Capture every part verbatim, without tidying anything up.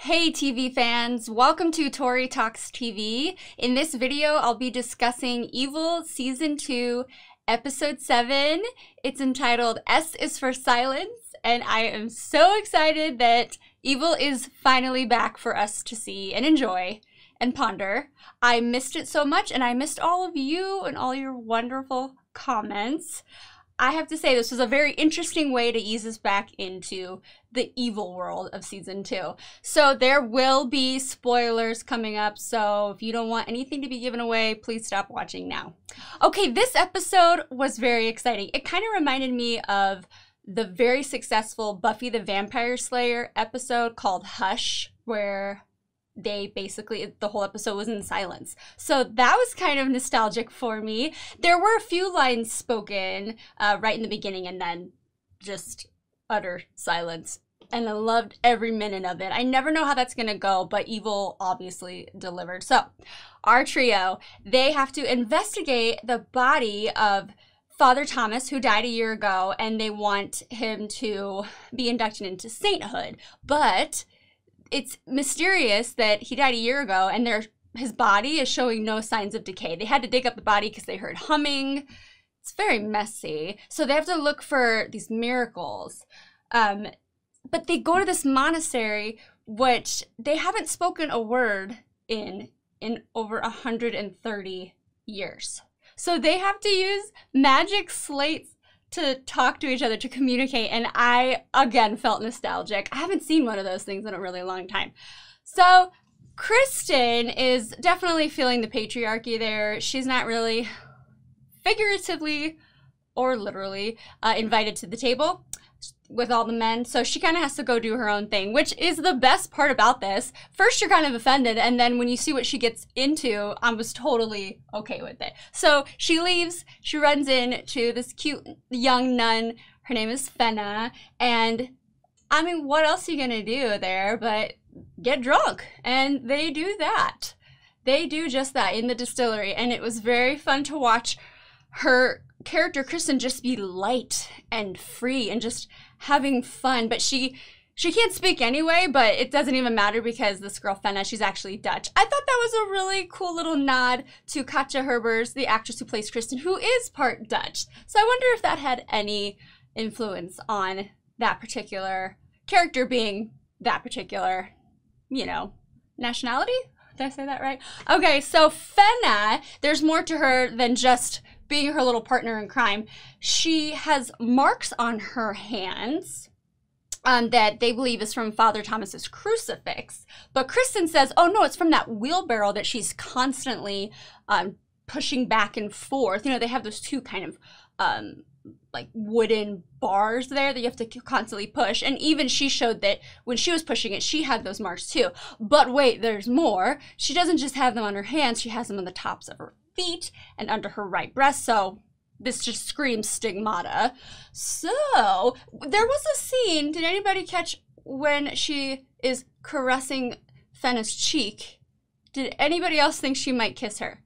Hey T V fans, welcome to Tori Talks T V. In this video, I'll be discussing Evil Season two, Episode seven. It's entitled S is for Silence, and I am so excited that Evil is finally back for us to see and enjoy and ponder. I missed it so much, and I missed all of you and all your wonderful comments. I have to say, this was a very interesting way to ease us back into the evil world of season two. So there will be spoilers coming up, so if you don't want anything to be given away, please stop watching now. Okay, this episode was very exciting. It kind of reminded me of the very successful Buffy the Vampire Slayer episode called Hush, where they basically, the whole episode was in silence. So that was kind of nostalgic for me. There were a few lines spoken uh, right in the beginning and then just utter silence. And I loved every minute of it. I never know how that's gonna go, but Evil obviously delivered. So our trio, they have to investigate the body of Father Thomas, who died a year ago, and they want him to be inducted into sainthood. But it's mysterious that he died a year ago and there, his body is showing no signs of decay. They had to dig up the body because they heard humming. It's very messy. So they have to look for these miracles. Um, but they go to this monastery, which they haven't spoken a word in in over one hundred thirty years. So they have to use magic slates to talk to each other, to communicate, and I, again, felt nostalgic. I haven't seen one of those things in a really long time. So Kristen is definitely feeling the patriarchy there. She's not really, figuratively or literally, uh, invited to the table with all the men, so she kind of has to go do her own thing, which is the best part about this. First, you're kind of offended, and then when you see what she gets into, I was totally okay with it. So she leaves, she runs in to this cute young nun. Her name is Fenna, and I mean, what else are you gonna do there but get drunk? And they do that. They do just that in the distillery, and it was very fun to watch her character Kristen just be light and free and just having fun. But she she can't speak anyway, but it doesn't even matter because this girl Fenna, she's actually Dutch. I thought that was a really cool little nod to Katja Herbers, the actress who plays Kristen, who is part Dutch. So I wonder if that had any influence on that particular character being that particular, you know, nationality? Did I say that right? Okay, so Fenna, there's more to her than just being her little partner in crime. She has marks on her hands um, that they believe is from Father Thomas's crucifix. But Kristen says, oh no, it's from that wheelbarrow that she's constantly um, pushing back and forth. You know, they have those two kind of um, like wooden bars there that you have to constantly push. And even she showed that when she was pushing it, she had those marks too. But wait, there's more. She doesn't just have them on her hands, she has them on the tops of her feet and under her right breast. So this just screams stigmata. So there was a scene, did anybody catch when she is caressing Fenna's cheek? Did anybody else think she might kiss her?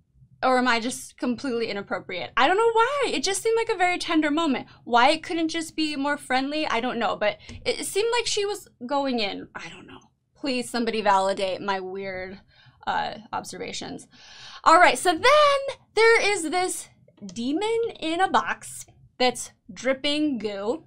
Or am I just completely inappropriate? I don't know why. It just seemed like a very tender moment. Why it couldn't just be more friendly, I don't know. But it seemed like she was going in. I don't know. Please, somebody validate my weird uh, observations. All right, so then there is this demon in a box that's dripping goo.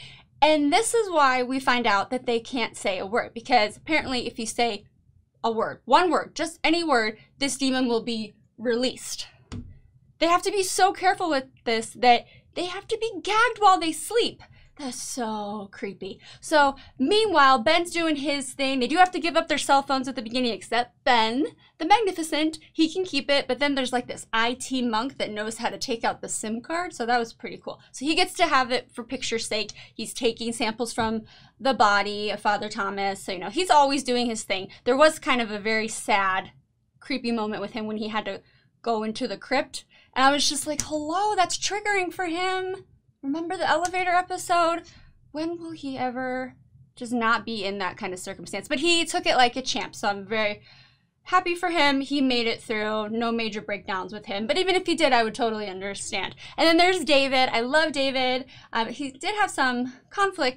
And this is why we find out that they can't say a word. Because apparently if you say a word, one word, just any word, this demon will be released. They have to be so careful with this that they have to be gagged while they sleep. That's so creepy. So meanwhile, Ben's doing his thing. They do have to give up their cell phones at the beginning, except Ben, the Magnificent, he can keep it. But then there's like this I T monk that knows how to take out the SIM card. So that was pretty cool. So he gets to have it for picture's sake. He's taking samples from the body of Father Thomas. So, you know, he's always doing his thing. There was kind of a very sad, creepy moment with him when he had to go into the crypt. And I was just like, hello, that's triggering for him. Remember the elevator episode? When will he ever just not be in that kind of circumstance? But he took it like a champ, so I'm very happy for him. He made it through. No major breakdowns with him. But even if he did, I would totally understand. And then there's David. I love David. Um, he did have some conflict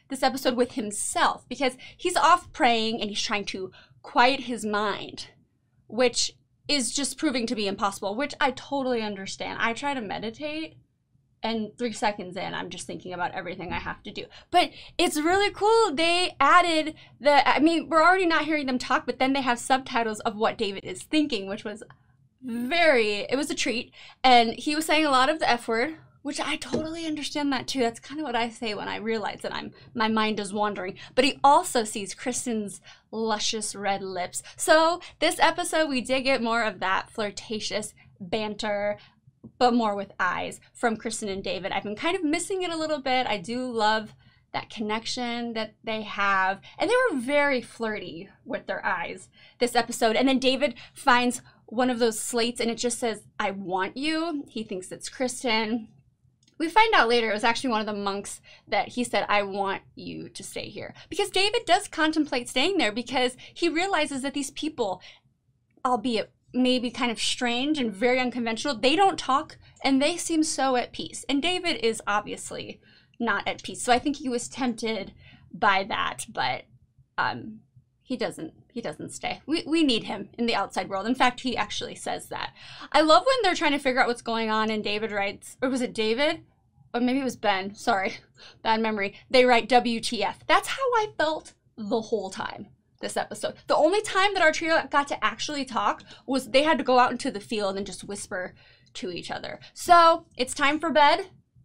this episode with himself, because he's off praying and he's trying to quiet his mind, which is just proving to be impossible, which I totally understand. I try to meditate, and three seconds in, I'm just thinking about everything I have to do. But it's really cool. They added the, I mean, we're already not hearing them talk, but then they have subtitles of what David is thinking, which was very, it was a treat. And he was saying a lot of the F word, which I totally understand that too. That's kind of what I say when I realize that I'm, my mind is wandering. But he also sees Kristen's luscious red lips. So this episode, we did get more of that flirtatious banter, but more with eyes from Kristen and David. I've been kind of missing it a little bit. I do love that connection that they have. And they were very flirty with their eyes this episode. And then David finds one of those slates and it just says, I want you. He thinks it's Kristen. We find out later it was actually one of the monks that he said, I want you to stay here. Because David does contemplate staying there because he realizes that these people, albeit maybe kind of strange and very unconventional, they don't talk and they seem so at peace. And David is obviously not at peace. So I think he was tempted by that, but um, he doesn't he doesn't stay. We, we need him in the outside world. In fact, he actually says that. I love when they're trying to figure out what's going on and David writes, or was it David? Or maybe it was Ben. Sorry, bad memory. They write W T F. That's how I felt the whole time this episode. The only time that our trio got to actually talk was they had to go out into the field and just whisper to each other. So it's time for bed.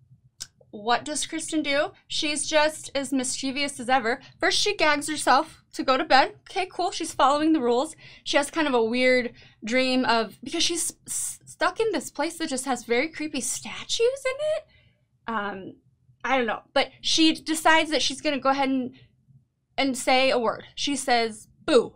What does Kristen do? She's just as mischievous as ever. First, she gags herself to go to bed. Okay, cool. She's following the rules. She has kind of a weird dream of, because she's stuck in this place that just has very creepy statues in it. Um, I don't know. But she decides that she's going to go ahead and, and say a word. She says, boo.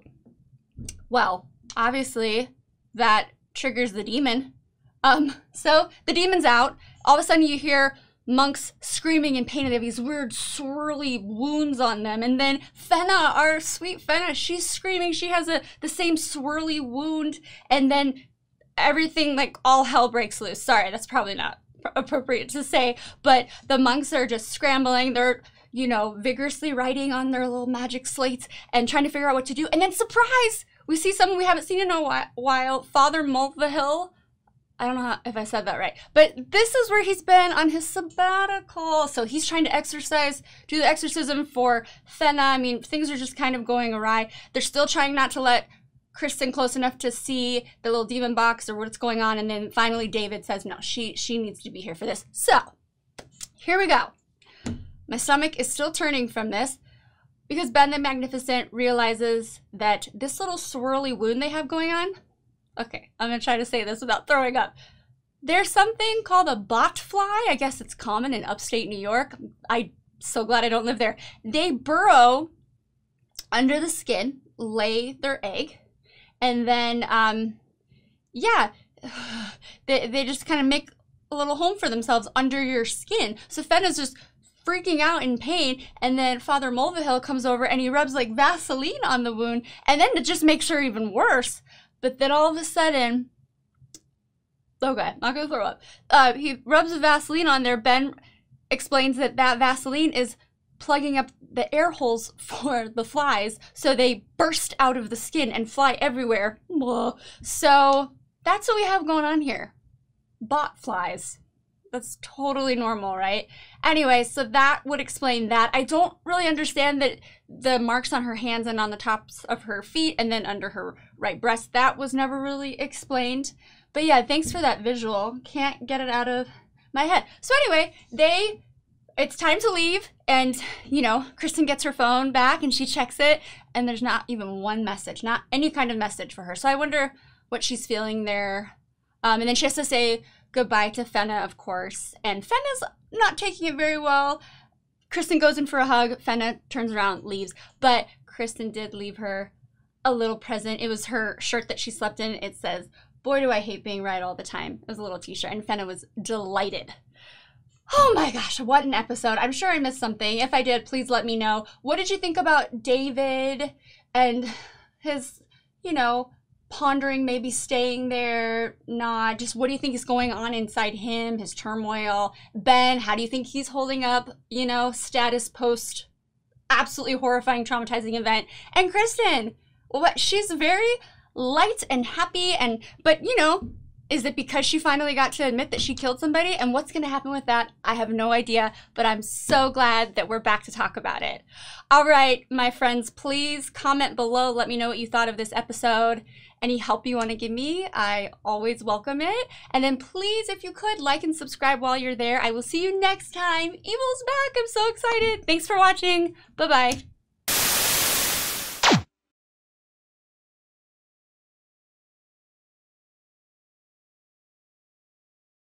Well, obviously, that triggers the demon. Um, so the demon's out. All of a sudden, you hear monks screaming in pain, and they have these weird swirly wounds on them. And then Fenna, our sweet Fenna, she's screaming. She has a the same swirly wound. And then everything, like, all hell breaks loose. Sorry, that's probably not appropriate to say. But the monks are just scrambling. They're, you know, vigorously writing on their little magic slates and trying to figure out what to do. And then, surprise, we see someone we haven't seen in a while, Father Mulvehill. I don't know how, if I said that right, but this is where he's been on his sabbatical. So he's trying to exercise, do the exorcism for Fenna. I mean, things are just kind of going awry. They're still trying not to let Kristen close enough to see the little demon box or what's going on. And then finally David says, no, she, she needs to be here for this. So here we go. My stomach is still turning from this because Ben the Magnificent realizes that this little swirly wound they have going on, okay, I'm going to try to say this without throwing up. There's something called a botfly. I guess it's common in upstate New York. I'm so glad I don't live there. They burrow under the skin, lay their egg, and then, um, yeah, they, they just kind of make a little home for themselves under your skin. So Fenna's just freaking out in pain, and then Father Mulvehill comes over and he rubs like Vaseline on the wound, and then to just make sure even worse. But then all of a sudden, okay, not gonna throw up. Uh, he rubs the Vaseline on there. Ben explains that that Vaseline is plugging up the air holes for the flies, so they burst out of the skin and fly everywhere. So that's what we have going on here. Botflies. That's totally normal, right? Anyway, so that would explain that. I don't really understand that the marks on her hands and on the tops of her feet and then under her right breast, that was never really explained. But yeah, thanks for that visual. Can't get it out of my head. So anyway, they, it's time to leave. And, you know, Kristen gets her phone back and she checks it. And there's not even one message, not any kind of message for her. So I wonder what she's feeling there. Um, and then she has to say goodbye to Fenna, of course. And Fenna's not taking it very well. Kristen goes in for a hug. Fenna turns around, leaves. But Kristen did leave her a little present. It was her shirt that she slept in. It says, boy, do I hate being right all the time. It was a little t-shirt. And Fenna was delighted. Oh my gosh, what an episode. I'm sure I missed something. If I did, please let me know. What did you think about David and his, you know, pondering maybe staying there, not? Just what do you think is going on inside him, his turmoil? Ben, how do you think he's holding up, you know, status post absolutely horrifying, traumatizing event. And Kristen, what she's very light and happy, and but you know, is it because she finally got to admit that she killed somebody? And what's going to happen with that? I have no idea, but I'm so glad that we're back to talk about it. All right, my friends, please comment below. Let me know what you thought of this episode. Any help you want to give me, I always welcome it. And then please, if you could, like and subscribe while you're there. I will see you next time. Evil's back. I'm so excited. Thanks for watching. Bye-bye.